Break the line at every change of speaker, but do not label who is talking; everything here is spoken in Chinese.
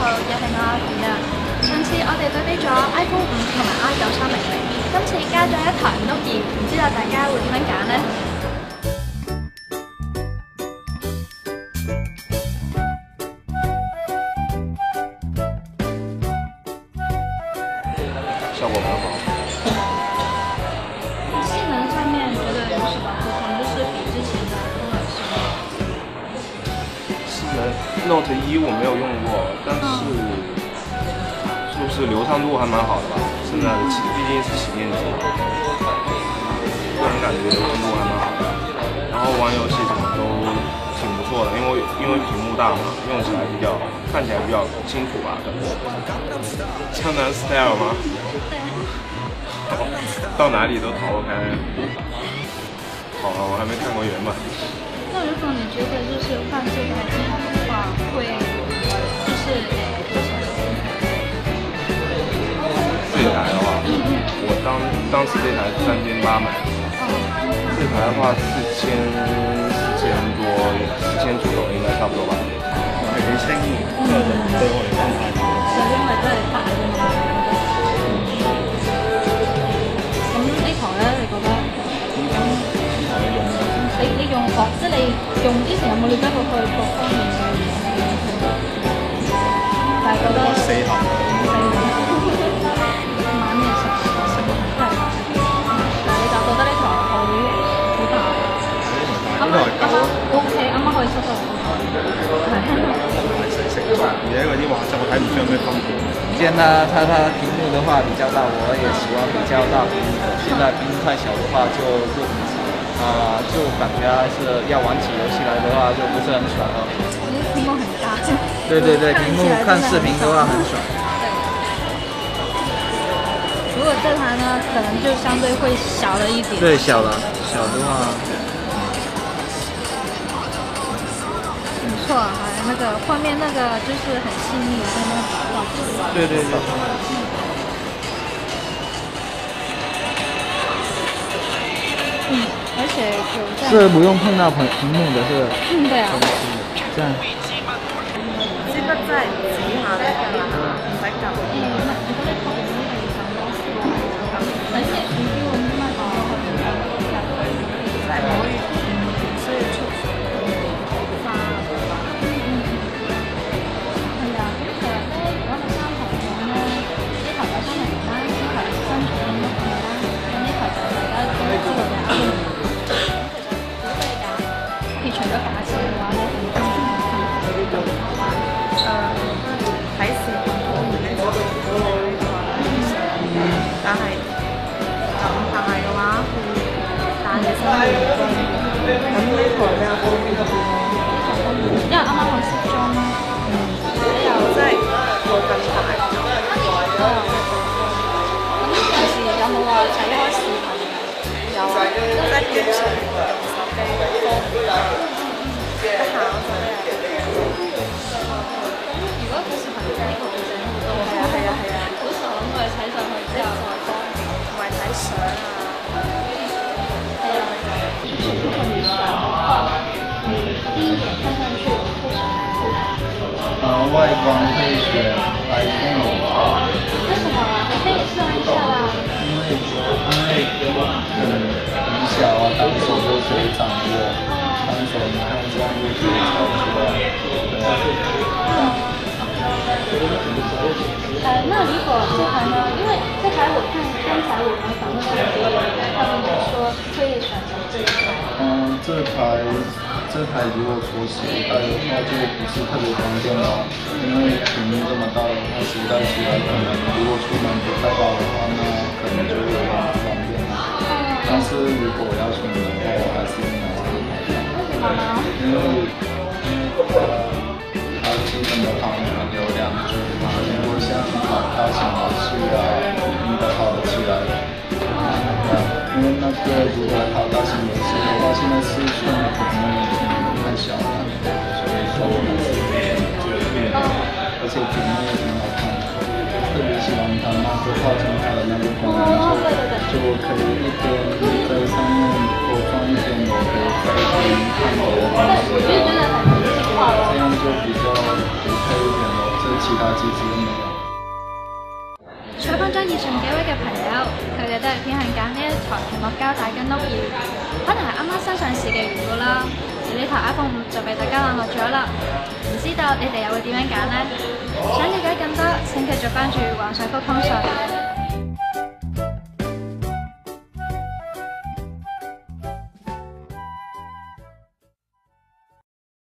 又係我阿 B 啦。上次我哋對比咗 iPhone 5同埋 i9300，今次加咗一台562，唔知道大家會點樣揀呢？
效果蛮好。
性能上面觉得有什么不同？就是比之前的功能是吗？
性能 Note 1我没有用过，但是就是流畅度还蛮好的吧。现在的毕竟是旗舰机，个人感觉流畅度还蛮好的。然后玩游戏什么都挺不错的，因为屏幕大嘛，用起来看起来比较清楚吧。江南 Style 吗？到哪里都逃不开。好了，我还没看过原版。
那如果你觉得就是换这台机的话，会就是多少钱？
这台的话，我当时这台3800买的，这台的话4000左右应该差不多吧。係幾清晰，對我嚟講係。
就因為都係大嘅嘛。咁呢台咧，你覺得？你用即係你用之前有冇了解過佢各方面嘅嘢？但係覺得4盒。買咩食？係。但係你就覺得呢台好大。啱啱 OK， 啱啱可以收得好台。
而且嗰啲畫質我睇唔出有咩分別。
见它屏幕的话比较大，我也喜欢比较大屏幕的。现在屏幕太小的话就感觉还是要玩起游戏来的话就不是很爽哦。
屏幕很大。
对，屏幕看视频的话很爽。
对。如果这台呢，可能就相对会小了一点。
对，小的话。
不错，还有那个画面那个就是很细腻的那种画质。
对。
而且有
是不用碰到屏幕的，是。
对啊。
这样。
只不真係指下呢㗎啦，唔使撳。
而且属于我们卖好
係可以唔需要出花。
係啊，咁其實咧，如果係3台嘅話咧，呢台有300啦，呢台新款1嘅啦，咁呢台就大家都知道嘅。咁其實如果你揀撇除咗價錢嘅話咧，
睇視頻方面咧就但係就咁大嘅話，大嘅身咁呢台比較方便啲咯。
因為啱啱我試裝啦，
又真係冇咁大。
咁有時有冇話睇開視頻嘅？
有啊，即係經常用手機得閒嗰陣咧。
如果佢視頻呢個會整好多，
係啊，
好爽啊！睇上去之後再方便，
同埋睇相啊。
係啊，就是如果你选的话，你第一眼看上去会选哪一台？
外观会选 iPhone
为什么啊？你可以试一下啦。
很小啊，单手就可以掌握，单手你看这样就可以操作。
那如果这台呢？因为这台我看刚才我们访问到别人，他们也说会选择这一台。
这台如果说携带的话就不是特别方便了，因为屏幕这么大的话，携带起来可能如果出门不带包的话，那可能就有点不方便了。但是如果我要出门的话，我还是买这一台。
为什么呢？
因为它基本的跑有2G嘛，如果像大型游戏啊，应该跑得起来的。因为那个如果跑大型游戏的话，现在4寸的屏幕太小了，所以说我还是而且屏幕也挺好看的，特别喜欢它那个画中它的那个功能，就可以一边在上面播放一边我可以在一边看别的东西，这样就比较独特一点了。这其他機子都沒有。
採訪咗以上幾位嘅朋友，佢哋都係偏向揀呢一台屏幕膠帶跟 Note 2，可能係啱啱新上市嘅緣故啦。而呢台 iPhone 5就被大家冷落咗啦。唔知道你哋又會點樣揀呢？想了解更多，請繼續關注幻想谷通訊。